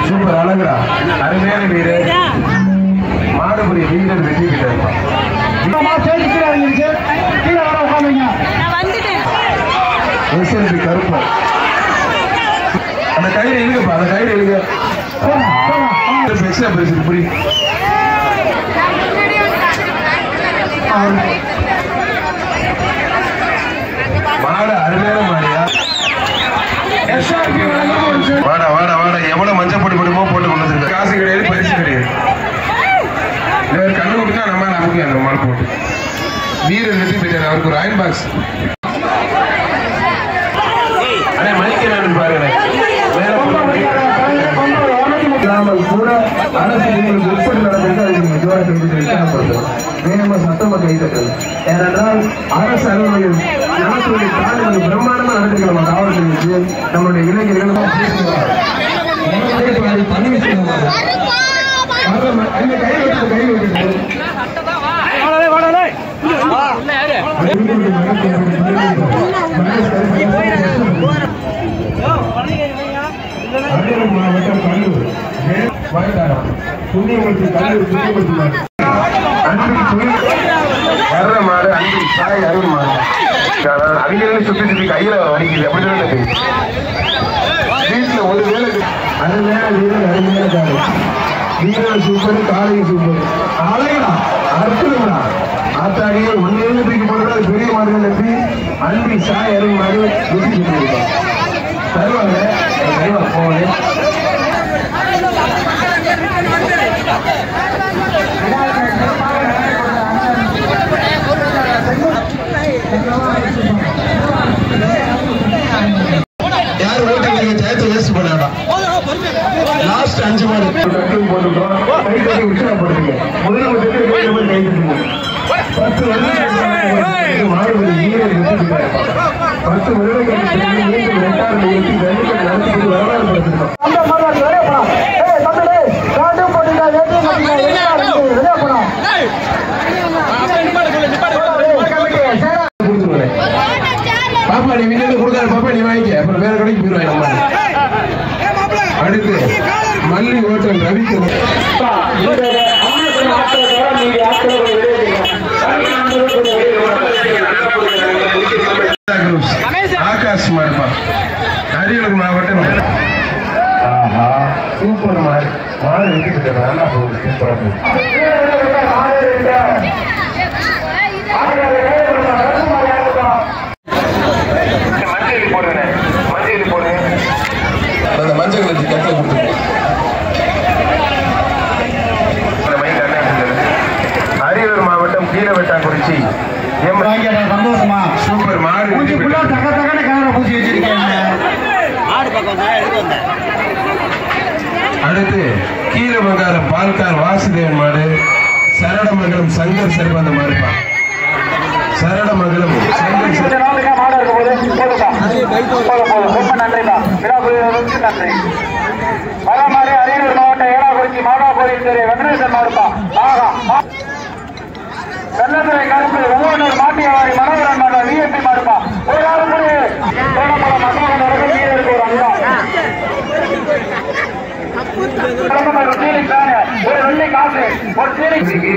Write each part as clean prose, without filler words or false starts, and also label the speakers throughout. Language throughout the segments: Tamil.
Speaker 1: சூப்பர் அழகுடா அருமையான வீரர் மாடுபுரி வீரர் வெற்றி பெற்றார் எஸ்எல்பி கருப்பன் அந்த கயிறு இழுங்கப்பா அந்த கயிறு இழுங்க எக்ஸ்ட்ரா பேசுது புரி மாடு அருமையான மாடியா வாடா வாடா வாடா எவ்வளவு மஞ்சள் பொடி போடுமோ போட்டு கொண்டு வந்துருக்க காசு கிடையாது பரிசு கிடையாது கண்ணு விட்டுனா நம்ம நமக்கு அந்த மாடு போட்டு வீரர் வெற்றி பெற்றார் அவருக்கு ஒரு அயன் பாக்ஸ் அண்ணே மணிக்கிறேன் பாருங்க கூட அரசு உட்பட்டு நடந்தது சத்தமா கைதட்டல் ஏனென்றால் அரசு அலுவலர்கள் நடத்துவதை தாண்டி பிரம்மாண்டமா நடத்துகிற நம்ம காவல்துறைக்கு நம்மளுடைய இளைஞர்கள் பதிவு செய்யணும் கை வைக்கிறது மாவட்டம் கல்லூர் புண்ணியமூர்த்தி கல்லூர் வர்ற மாடு அன்பு சாய் அருள் மாடு அவங்களும் சுத்தி சுத்தி கையில வலிக்குது அப்படிதான் வீட்டுல ஒரு வேலை அருமையான வீரர் அருமையான காலை வீரர் சூப்பர் காலையும் சூப்பர் அழகா அற்புதம்டா ஆத்தாடியே ஒன்னே தூக்கி போடுறது பெரிய மாடுகள் எப்படி அன்பு சாய் அருள் மாடு வெற்றி பெற்றிருக்கோம் தருவாங்க போவாங்க யார் ஓட்டுறீங்க டயத்தை வேஸ்ட் பண்ண வேண்டாம் லாஸ்ட் 5 மாடு போட்டுட்டோம் கை கட்டி உற்சாகப்படுத்துங்க முதலமைச்சர் கை தட்டுங்க 10 மாடுபடி வீரர் 10 வருடங்களுக்கு மீண்டும் 2000 நடத்தி வரலாறு படுத்திருக்கோம் பாப்பா நீ வீட்டுல கொடுக்காத பாப்பா நீ வாங்கிக்க அப்புறம் வேற கடைக்கு போயிருவாங்க அடுத்து மல்லி ஓட்டம் ரவிக்கு ஆகாஷ் மாடுப்பா அரியலூர் மாவட்டம் சூப்பர் மாடு மாடு வெட்டி நல்லா போகுது சூப்பரா போகுது அந்த மஞ்சள் கட்டி கட்டில கொடுத்துருக்கோம் அரியலூர் மாவட்டம் கீழவெட்டாங்குறிச்சி சந்தோஷமா சூப்பர் மாடு பூச்சி வச்சிருக்கேன் அடுத்து கீழமங்காரம் பால்கார் வாசுதேவன் மாடு சரடமங்கலம் சங்கர் செல்வந்த மாடுப்பா சரடமங்கலம் சங்கர் அரியலூர் மாவட்டம் ஏலாக்குறிச்சி மாதாபுரியின் வெங்கடேசன் மாடுப்பா வெள்ளத்துறை கருப்பு ஒவ்வொரு மாட்டியவாரி மனோகரன் மாட விஎம்பி மாடுப்பா ஒரு வீரருக்கு ஒரு அங்கா ஒரு வெள்ளி காசு ஒரு சீனி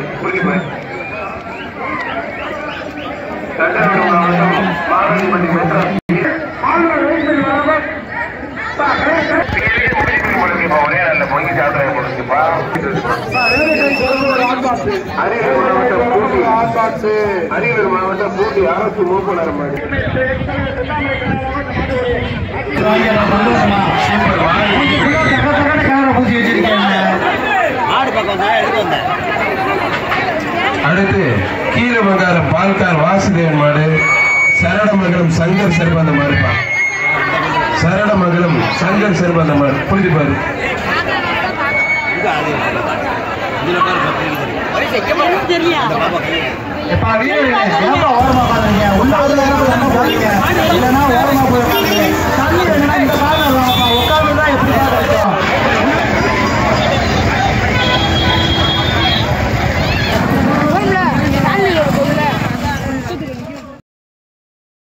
Speaker 1: ஒரே நல்ல பொங்கி சாப்பிட கொடுத்துப்பா அரியலூர் மாவட்டம் பூண்டி அரசு மூப்பனார் மாடு அடுத்து கீழமங்காரம் பால்கார் வாசுதேவன் மாடு சரடமங்கலம் சங்கர் செல்வந்த மாடுப்பா சரடமங்கலம் சங்கர் செல்வந்த மாடு புரிஞ்சு பாரு தெரியல